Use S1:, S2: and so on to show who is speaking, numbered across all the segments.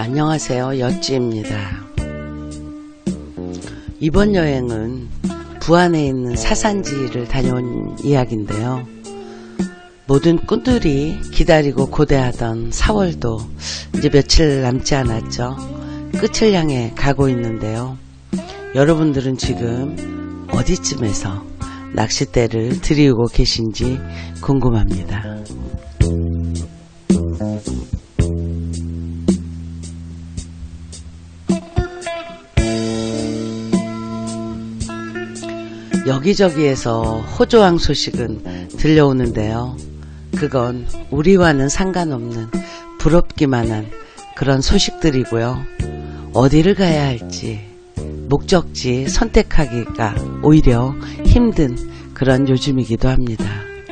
S1: 안녕하세요. 엿지입니다. 이번 여행은 부안에 있는 사산지를 다녀온 이야기인데요. 모든 꾼들이 기다리고 고대하던 4월도 이제 며칠 남지 않았죠. 끝을 향해 가고 있는데요. 여러분들은 지금 어디쯤에서 낚싯대를 들이우고 계신지 궁금합니다. 여기저기에서 호조왕 소식은 들려오는데요. 그건 우리와는 상관없는 부럽기만 한 그런 소식들이고요. 어디를 가야 할지 목적지 선택하기가 오히려 힘든 그런 요즘이기도 합니다.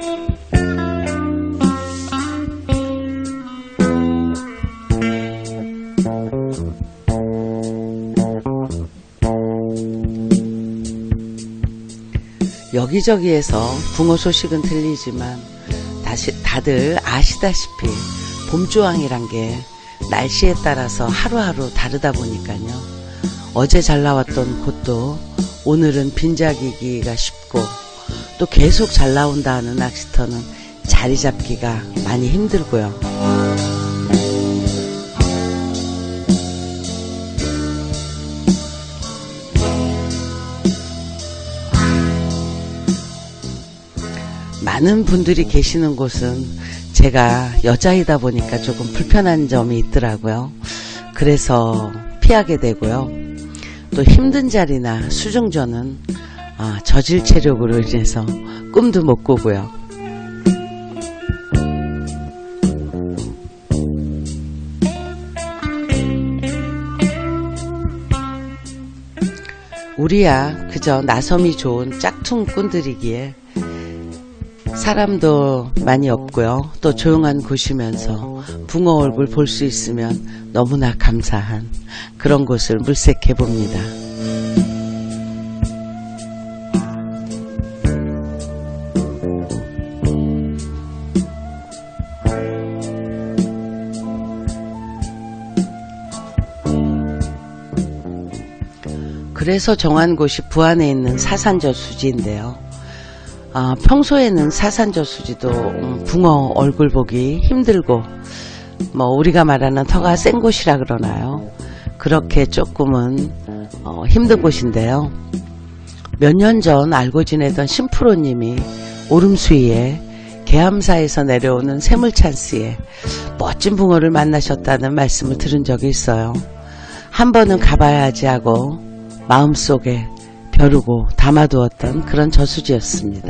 S1: 여기저기에서 붕어 소식은 들리지만 다들 아시다시피 봄조항이란 게 날씨에 따라서 하루하루 다르다 보니까요. 어제 잘 나왔던 곳도 오늘은 빈자기기가 쉽고 또 계속 잘 나온다 하는 낚시터는 자리 잡기가 많이 힘들고요. 많은 분들이 계시는 곳은 제가 여자이다 보니까 조금 불편한 점이 있더라고요. 그래서 피하게 되고요. 또 힘든 자리나 수중전은 저질 체력으로 인해서 꿈도 못 꾸고요. 우리야 그저 나섬이 좋은 짝퉁꾼들이기에 사람도 많이 없고요. 또 조용한 곳이면서 붕어 얼굴 볼 수 있으면 너무나 감사한 그런 곳을 물색해 봅니다. 그래서 정한 곳이 부안에 있는 사산저수지인데요. 평소에는 사산저수지도 붕어 얼굴 보기 힘들고 우리가 말하는 터가 센 곳이라 그러나요. 그렇게 조금은 힘든 곳인데요. 몇 년 전 알고 지내던 심프로님이 오름수위에 계암사에서 내려오는 세물찬스에 멋진 붕어를 만나셨다는 말씀을 들은 적이 있어요. 한 번은 가봐야지 하고 마음속에 벼르고 담아두었던 그런 저수지였습니다.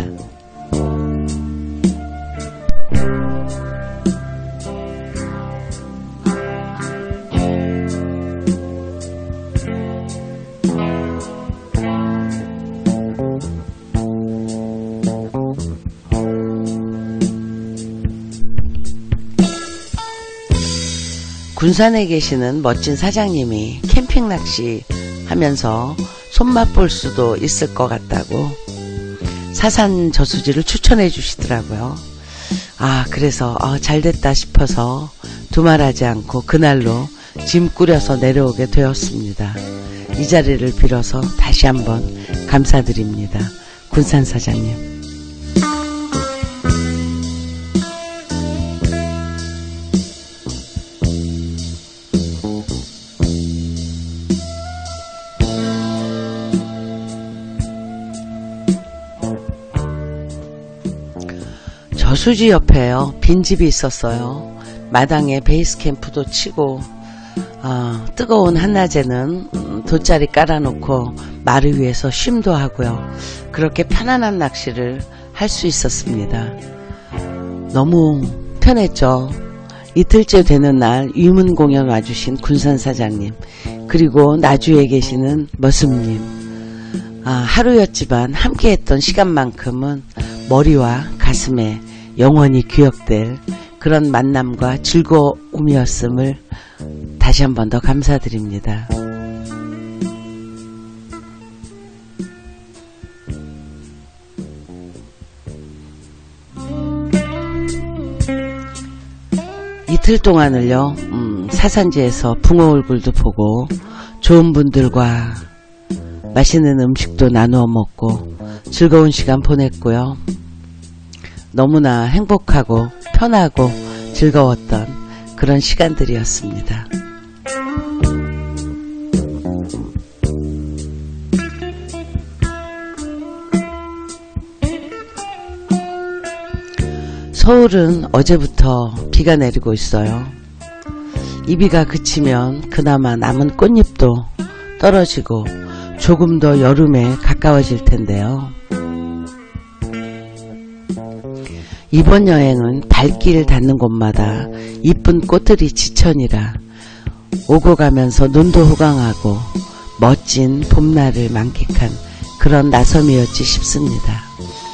S1: 군산에 계시는 멋진 사장님이 캠핑 낚시 하면서 손맛 볼 수도 있을 것 같다고 사산 저수지를 추천해 주시더라고요. 그래서 잘됐다 싶어서 두말하지 않고 그날로 짐 꾸려서 내려오게 되었습니다. 이 자리를 빌어서 다시 한번 감사드립니다. 군산 사장님. 저수지 옆에요 빈집이 있었어요. 마당에 베이스 캠프도 치고 뜨거운 한낮에는 돗자리 깔아놓고 마루 위에서 쉼도 하고요. 그렇게 편안한 낚시를 할 수 있었습니다. 너무 편했죠. 이틀째 되는 날 위문 공연 와주신 군산 사장님, 그리고 나주에 계시는 머슴님, 하루였지만 함께했던 시간만큼은 머리와 가슴에 영원히 기억될 그런 만남과 즐거움이었음을 다시 한 번 더 감사드립니다. 이틀 동안을요 사산지에서 붕어 얼굴도 보고 좋은 분들과 맛있는 음식도 나누어 먹고 즐거운 시간 보냈고요. 너무나 행복하고 편하고 즐거웠던 그런 시간들이었습니다. 서울은 어제부터 비가 내리고 있어요. 이 비가 그치면 그나마 남은 꽃잎도 떨어지고 조금 더 여름에 가까워질 텐데요. 이번 여행은 발길 닿는 곳마다 이쁜 꽃들이 지천이라 오고 가면서 눈도 호강하고 멋진 봄날을 만끽한 그런 나섬이었지 싶습니다.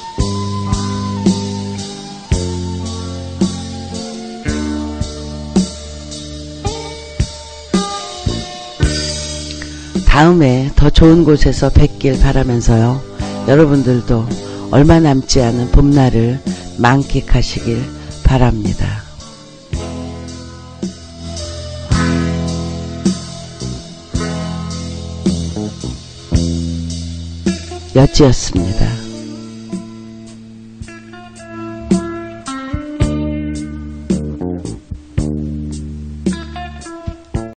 S1: 다음에 더 좋은 곳에서 뵙길 바라면서요. 여러분들도 얼마 남지 않은 봄날을 만끽하시길 바랍니다. 여찌였습니다.